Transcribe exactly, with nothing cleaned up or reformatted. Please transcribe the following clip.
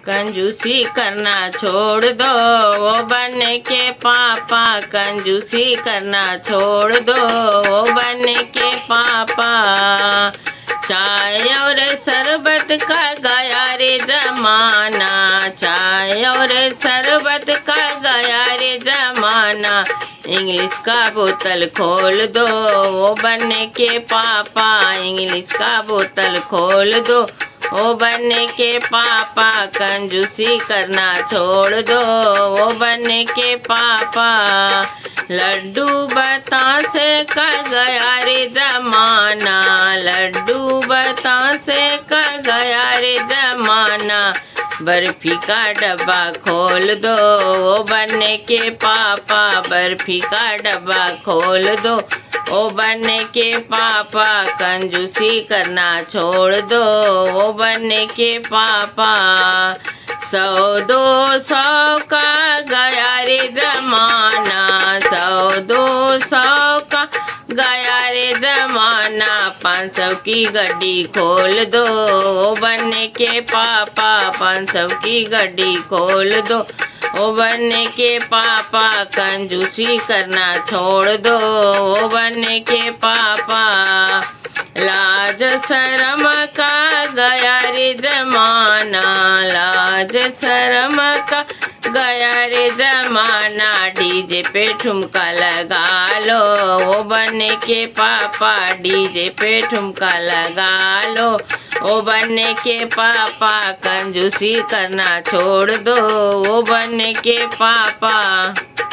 कंजूसी करना छोड़ दो, वो बनने के पापा। कंजूसी करना छोड़ दो, वो बनने के पापा। चाय और शरबत का गया रे जमाना, चाय और शरबत का गया रे जमाना। इंग्लिश का बोतल खोल दो, वो बनने के पापा। इंग्लिश का बोतल खोल दो, वो बनने के पापा। कंजूसी करना छोड़ दो, वो बनने के पापा। लड्डू बतासे का गया रे जमाना, लड्डू बतासे का गया रे जमाना। बर्फी का डब्बा खोल दो, वो बनने के पापा। बर्फी का डब्बा खोल दो, वो बनने के पापा। कंजूसी करना छोड़ दो, वो बनने के पापा। सौ दो सौ का गया रे जमाना, सौ दो सौ का गया रे जमाना। पाँच सौ की गड्डी खोल दो, वो बनने के पापा। पाँच सौ की गड्डी खोल दो, वो बनने के पापा। कंजूसी करना छोड़ दो, वो बनने के पापा। लाज शर्म का गया रे जमाना, लाज शर्म का गया रे जमाना। डीजे पे ठुमका लगा लो, वो बनने के पापा। डीजे पे ठुमका लगा लो, वो बनने के पापा। कंजूसी करना छोड़ दो, वो बनने के पापा।